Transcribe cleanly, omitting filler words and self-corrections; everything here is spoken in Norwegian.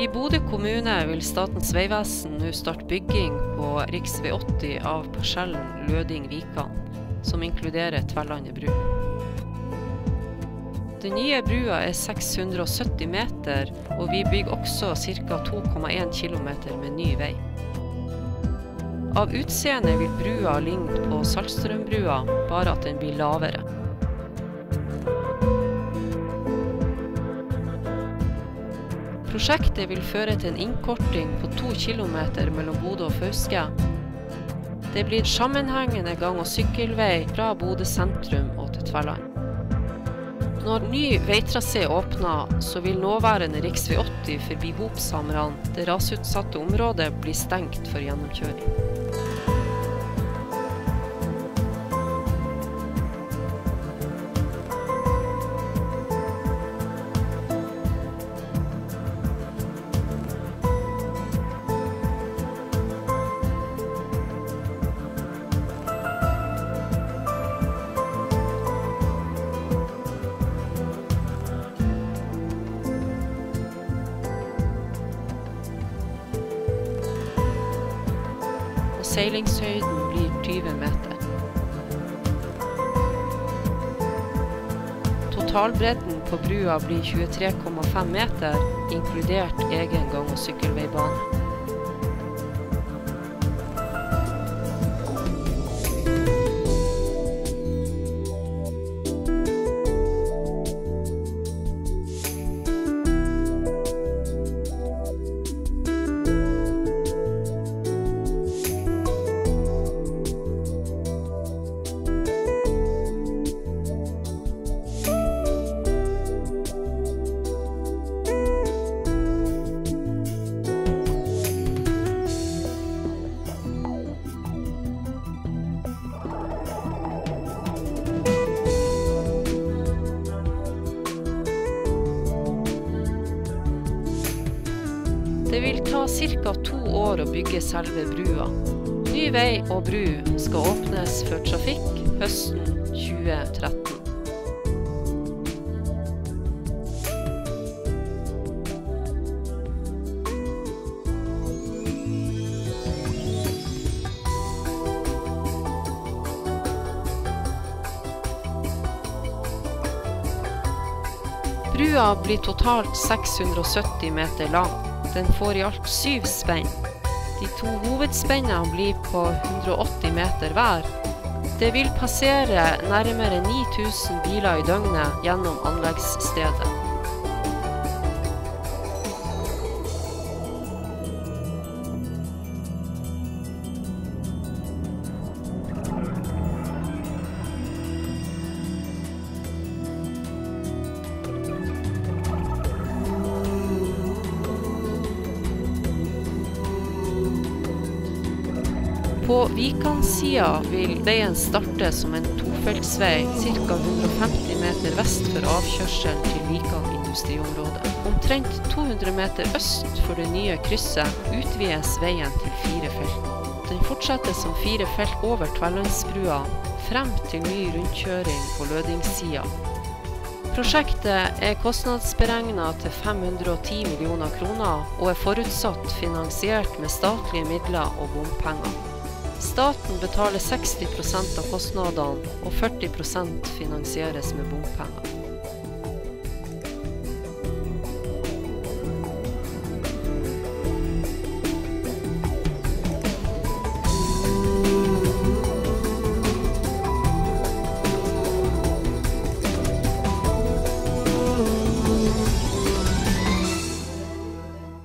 I Bodø kommune vil Statens vegvesen nå starte bygging på riksvei 80 av parsellen Løding-Vikan, som inkluderer Tverlandet bru. Den nye brua er 670 meter, og vi bygger også ca. 2,1 kilometer med ny vei. Av utseende vil brua ligne på Saltstrømbrua, bare at den blir lavere. Prosjektet vil føre til en innkorting på 2 kilometer mellom Bodø og Fauske. Det blir sammenhengende gang- og sykkelvei fra Bodø sentrum og til Tverland. Når ny veitrasé åpner, så vil nåværende riksvei 80 forbi Hopsamran, det rasutsatte området, bli stengt for gjennomkjøring. Seilingshøyden blir 20 meter. Totalbredden på brua blir 23,5 meter, inkludert egen gang- og sykkelveibane. Det vil ta ca. 2 år å bygge selve brua. Ny vei og bru skal åpnes for trafikk høsten 2013. Brua blir totalt 670 meter lang. Den får i alt 7 spenn. De 2 hovedspennene blir på 180 meter hver. Det vil passere nærmere 9000 biler i døgnet gjennom anleggsstedet. På Vikan-sida vil veien starte som en tofeltsvei ca. 150 meter vest for avkjørselen til Vikan industriområde. Omtrent 200 meter øst for det nye krysset utvides veien til 4 felt. Den fortsetter som 4 felt over Tverlandsbrua, frem til ny rundkjøring på Lødingssida. Prosjektet er kostnadsberegnet til 510 millioner kroner og er forutsatt finansiert med statlige midler og bompenger. Staten betaler 60% av kostnadene, og 40% finansieres med bompenger.